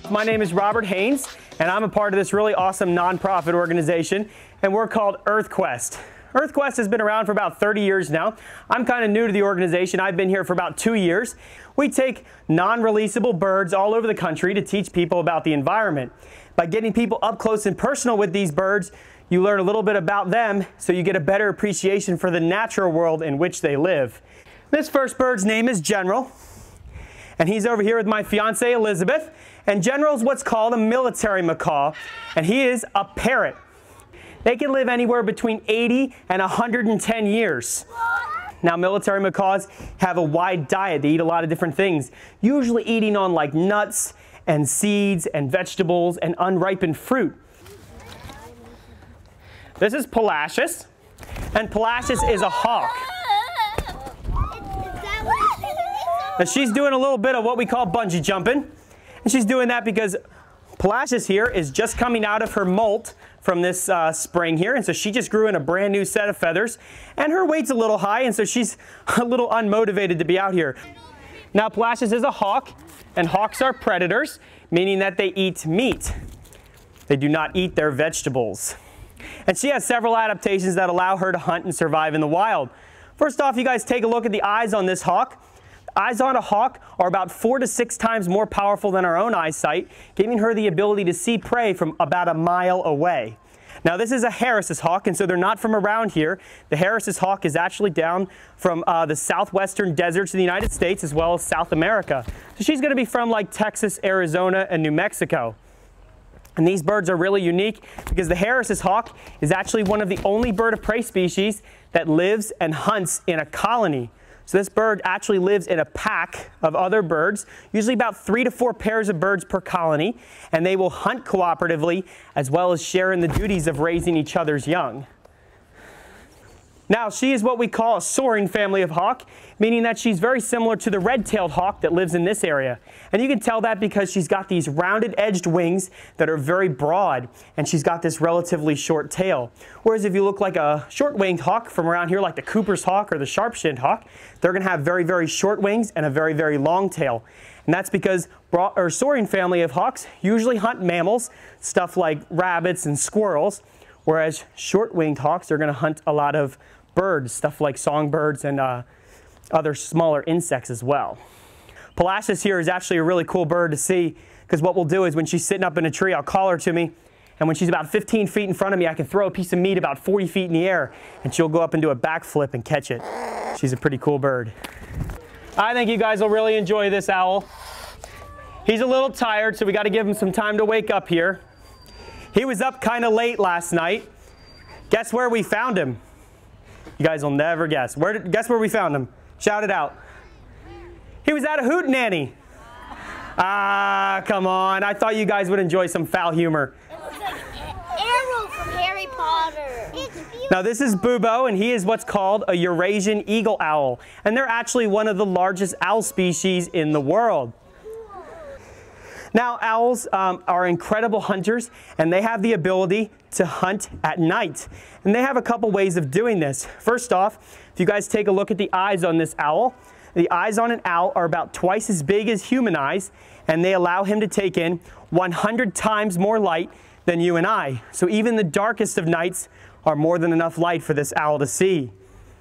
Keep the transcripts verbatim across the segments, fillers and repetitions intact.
My name is Robert Haynes, and I'm a part of this really awesome nonprofit organization, and we're called EarthQuest. EarthQuest has been around for about thirty years now. I'm kind of new to the organization. I've been here for about two years. We take non-releasable birds all over the country to teach people about the environment. By getting people up close and personal with these birds, you learn a little bit about them, so you get a better appreciation for the natural world in which they live. This first bird's name is General, and he's over here with my fiancée Elizabeth. And General is what's called a military macaw, and he is a parrot. They can live anywhere between eighty and one hundred ten years. Now, military macaws have a wide diet. They eat a lot of different things, usually eating on like nuts and seeds and vegetables and unripened fruit. This is Palacios, and Palacios is a hawk. Now, she's doing a little bit of what we call bungee jumping, and she's doing that because Palacios here is just coming out of her molt from this uh, spring here, and so she just grew in a brand new set of feathers, and her weight's a little high, and so she's a little unmotivated to be out here. Now, Palacios is a hawk, and hawks are predators, meaning that they eat meat. They do not eat their vegetables. And she has several adaptations that allow her to hunt and survive in the wild. First off, you guys take a look at the eyes on this hawk. Eyes on a hawk are about four to six times more powerful than our own eyesight, giving her the ability to see prey from about a mile away. Now, this is a Harris's hawk, and so they're not from around here. The Harris's hawk is actually down from uh, the southwestern deserts of the United States as well as South America. So she's going to be from like Texas, Arizona, and New Mexico. And these birds are really unique because the Harris's hawk is actually one of the only bird of prey species that lives and hunts in a colony. So this bird actually lives in a pack of other birds, usually about three to four pairs of birds per colony, and they will hunt cooperatively as well as share in the duties of raising each other's young. Now, she is what we call a soaring family of hawk, meaning that she's very similar to the red-tailed hawk that lives in this area. And you can tell that because she's got these rounded-edged wings that are very broad, and she's got this relatively short tail. Whereas if you look like a short-winged hawk from around here, like the Cooper's hawk or the sharp-shinned hawk, they're going to have very, very short wings and a very, very long tail. And that's because broad, or soaring family of hawks usually hunt mammals, stuff like rabbits and squirrels, whereas short-winged hawks are going to hunt a lot of birds, stuff like songbirds and uh, other smaller insects as well. Palacios here is actually a really cool bird to see, because what we'll do is when she's sitting up in a tree, I'll call her to me, and when she's about fifteen feet in front of me, I can throw a piece of meat about forty feet in the air, and she'll go up and do a backflip and catch it. She's a pretty cool bird. I think you guys will really enjoy this owl. He's a little tired, so we got to give him some time to wake up here. He was up kind of late last night. Guess where we found him? You guys will never guess. Where did, guess where we found him? Shout it out. He was at a hootenanny. Ah, come on. I thought you guys would enjoy some foul humor. It looks like an arrow from Harry Potter. Now, this is Bubo, and he is what's called a Eurasian eagle owl. And they're actually one of the largest owl species in the world. Now, owls um, are incredible hunters, and they have the ability to hunt at night. And they have a couple ways of doing this. First off, if you guys take a look at the eyes on this owl, the eyes on an owl are about twice as big as human eyes, and they allow him to take in one hundred times more light than you and I. So even the darkest of nights are more than enough light for this owl to see.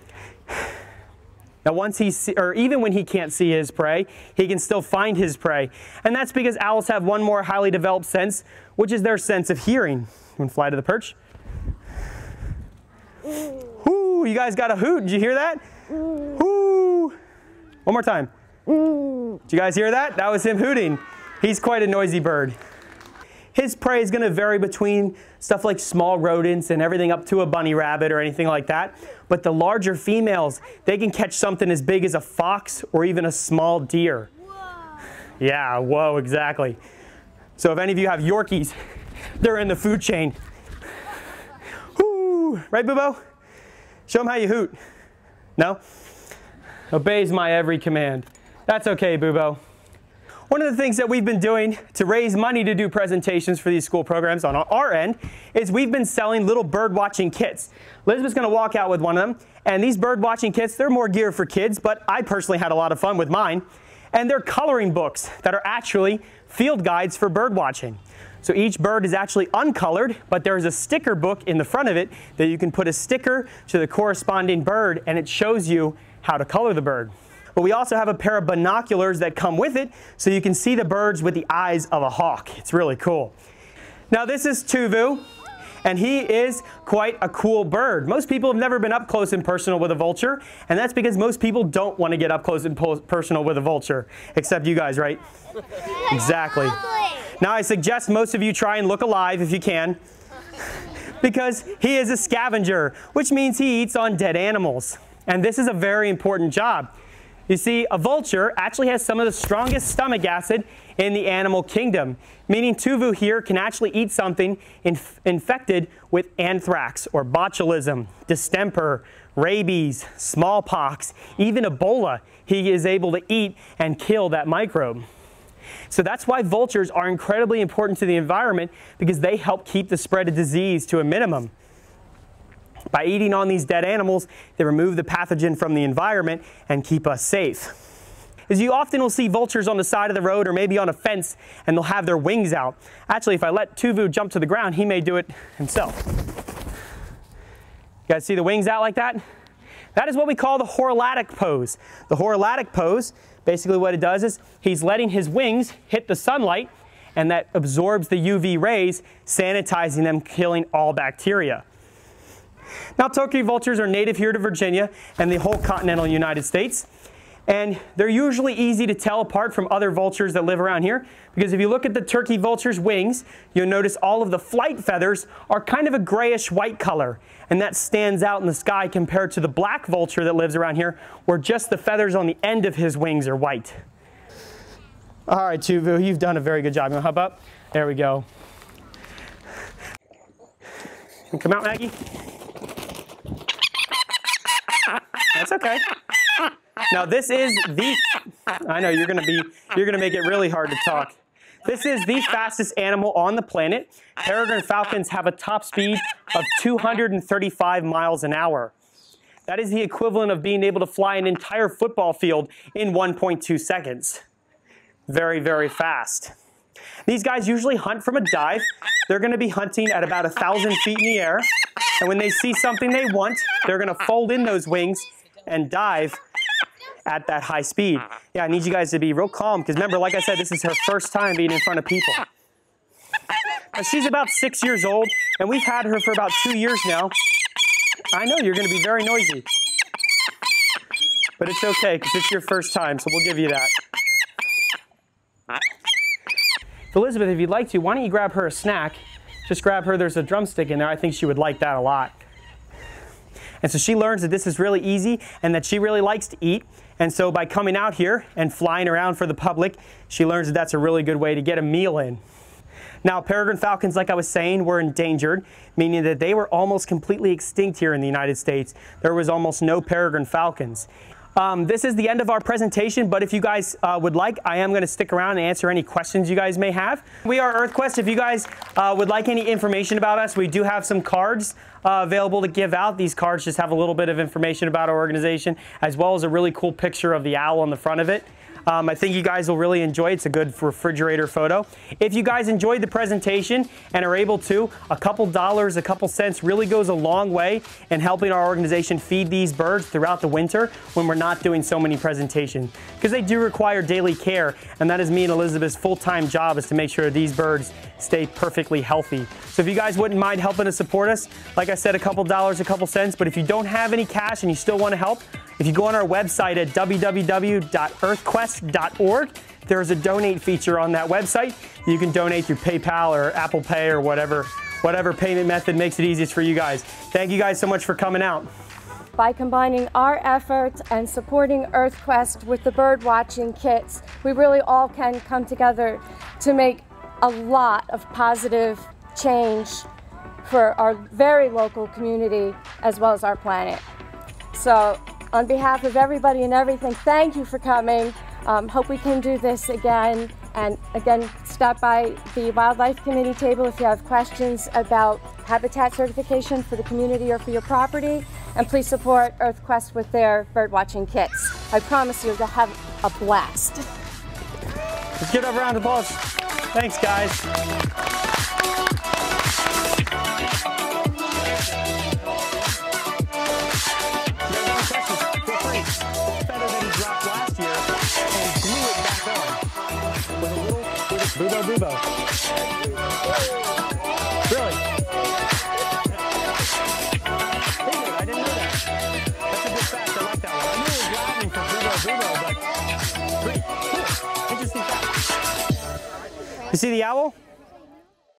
Now, once he see, or even when he can't see his prey, he can still find his prey. And that's because owls have one more highly developed sense, which is their sense of hearing. You want to fly to the perch? Ooh, you guys got a hoot. Did you hear that? Ooh. One more time. Did you guys hear that? That was him hooting. He's quite a noisy bird. His prey is going to vary between stuff like small rodents and everything up to a bunny rabbit or anything like that. But the larger females, they can catch something as big as a fox or even a small deer. Whoa. Yeah, whoa, exactly. So if any of you have Yorkies, they're in the food chain. Whoo! Right, Bubo? Show them how you hoot. No? Obeys my every command. That's okay, Bubo. One of the things that we've been doing to raise money to do presentations for these school programs on our end is we've been selling little bird watching kits. Elizabeth's going to walk out with one of them, and these bird watching kits, they're more geared for kids, but I personally had a lot of fun with mine. And they're coloring books that are actually field guides for bird watching. So each bird is actually uncolored, but there's a sticker book in the front of it that you can put a sticker to the corresponding bird, and it shows you how to color the bird. But we also have a pair of binoculars that come with it, so you can see the birds with the eyes of a hawk. It's really cool. Now this is Tuvu, and he is quite a cool bird. Most people have never been up close and personal with a vulture, and that's because most people don't want to get up close and personal with a vulture, except you guys, right? Exactly. Now I suggest most of you try and look alive if you can, because he is a scavenger, which means he eats on dead animals. And this is a very important job. You see, a vulture actually has some of the strongest stomach acid in the animal kingdom, meaning Tuvu here can actually eat something inf infected with anthrax or botulism, distemper, rabies, smallpox, even Ebola. He is able to eat and kill that microbe. So that's why vultures are incredibly important to the environment, because they help keep the spread of disease to a minimum. By eating on these dead animals, they remove the pathogen from the environment and keep us safe. As you often will see vultures on the side of the road or maybe on a fence, and they'll have their wings out. Actually, if I let Tuvu jump to the ground, he may do it himself. You guys see the wings out like that? That is what we call the horolatic pose. The horolatic pose, basically what it does is he's letting his wings hit the sunlight, and that absorbs the U V rays, sanitizing them, killing all bacteria. Now, turkey vultures are native here to Virginia and the whole continental United States. And they're usually easy to tell apart from other vultures that live around here, because if you look at the turkey vulture's wings, you'll notice all of the flight feathers are kind of a grayish white color. And that stands out in the sky compared to the black vulture that lives around here, where just the feathers on the end of his wings are white. All right, Tuvu, you've done a very good job. You want to hop up? There we go. Come out, Maggie. That's okay. Now this is the, I know you're gonna be, you're gonna make it really hard to talk. This is the fastest animal on the planet. Peregrine falcons have a top speed of two hundred thirty-five miles an hour. That is the equivalent of being able to fly an entire football field in one point two seconds. Very, very fast. These guys usually hunt from a dive. They're gonna be hunting at about a thousand feet in the air. And when they see something they want, they're gonna fold in those wings and dive at that high speed. Yeah, I need you guys to be real calm, because remember, like I said, this is her first time being in front of people. Now, she's about six years old, and we've had her for about two years now. I know you're gonna be very noisy, but it's okay, because it's your first time, so we'll give you that. Elizabeth, if you'd like to, why don't you grab her a snack? Just grab her, there's a drumstick in there. I think she would like that a lot. And so she learns that this is really easy and that she really likes to eat. And so by coming out here and flying around for the public, she learns that that's a really good way to get a meal in. Now, peregrine falcons, like I was saying, were endangered, meaning that they were almost completely extinct here in the United States. There was almost no peregrine falcons. Um, this is the end of our presentation, but if you guys uh, would like, I am going to stick around and answer any questions you guys may have. We are EarthQuest. If you guys uh, would like any information about us, we do have some cards uh, available to give out. These cards just have a little bit of information about our organization, as well as a really cool picture of the owl on the front of it. Um, I think you guys will really enjoy it. It's a good refrigerator photo. If you guys enjoyed the presentation and are able to, a couple dollars, a couple cents really goes a long way in helping our organization feed these birds throughout the winter when we're not doing so many presentations. Because they do require daily care, and that is me and Elizabeth's full-time job, is to make sure these birds stay perfectly healthy. So if you guys wouldn't mind helping to support us, like I said, a couple dollars, a couple cents, but if you don't have any cash and you still want to help, if you go on our website at w w w dot earth quest dot org, there's a donate feature on that website. You can donate through PayPal or Apple Pay or whatever, whatever payment method makes it easiest for you guys. Thank you guys so much for coming out. By combining our efforts and supporting EarthQuest with the bird watching kits, we really all can come together to make a lot of positive change for our very local community as well as our planet. So on behalf of everybody and everything, thank you for coming. Um, hope we can do this again. And again, stop by the Wildlife Committee table if you have questions about habitat certification for the community or for your property. And please support EarthQuest with their birdwatching kits. I promise you, you'll have a blast. Let's give it a round of applause. Thanks, guys. Feather that he dropped last year and glue it back on with a little bubo bubo. Really? I didn't know that. That's a good fact. I like that one. I knew it was Latin for bubo bubo, but great. Cool. Interesting fact. You see the owl?